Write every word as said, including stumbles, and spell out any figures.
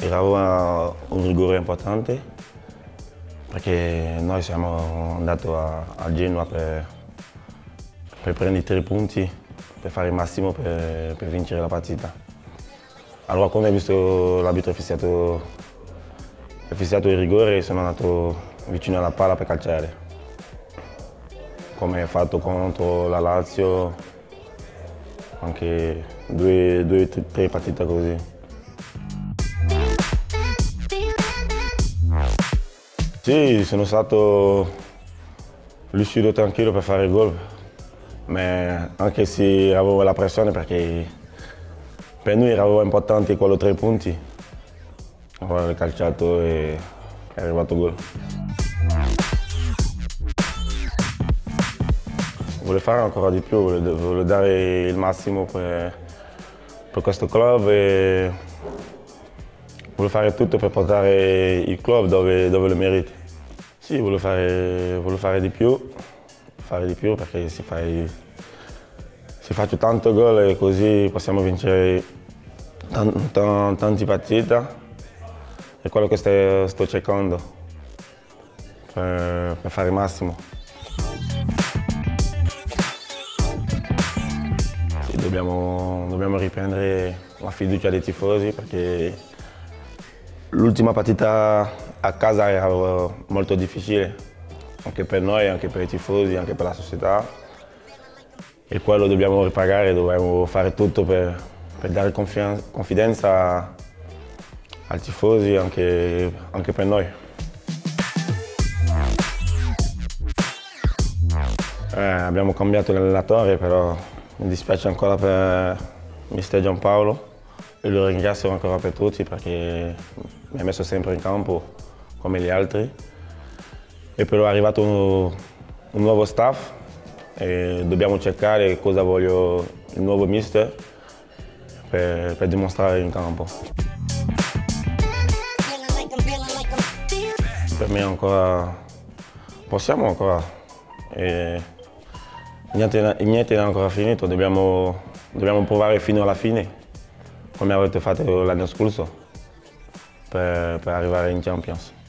era un rigore importante perché noi siamo andati a, a Genova per, per prendere tre punti, per fare il massimo per, per vincere la partita. Allora quando ho visto l'arbitro fissato, fissato il rigore sono andato vicino alla palla per calciare. Come fatto contro la Lazio, anche due, due tre partite così. Sì, sono stato lucido e tranquillo per fare il gol, ma anche se avevo la pressione perché per noi era importante quello tre punti. Allora ho calciato e è arrivato il gol. Voglio fare ancora di più, voglio, voglio dare il massimo per, per questo club e voglio fare tutto per portare il club dove, dove lo meriti. Sì, voglio fare, voglio fare di più, fare di più perché se, fai, se faccio tanto gol e così possiamo vincere tan, tan, tante partite. È quello che sto, sto cercando per, per fare il massimo. Sì, dobbiamo, dobbiamo riprendere la fiducia dei tifosi perché l'ultima partita a casa era molto difficile, anche per noi, anche per i tifosi, anche per la società. E quello dobbiamo ripagare, dobbiamo fare tutto per, per dare confidenza ai tifosi, anche, anche per noi. Eh, abbiamo cambiato l'allenatore, però mi dispiace ancora per mister Giampaolo e lo ringrazio ancora per tutti perché mi ha messo sempre in campo come gli altri. E però è arrivato un, un nuovo staff e dobbiamo cercare cosa voglio il nuovo mister per, per dimostrare in campo. Per me ancora possiamo ancora. E niente, niente è ancora finito, dobbiamo, dobbiamo provare fino alla fine, come avete fatto l'anno scorso, per, per arrivare in Champions.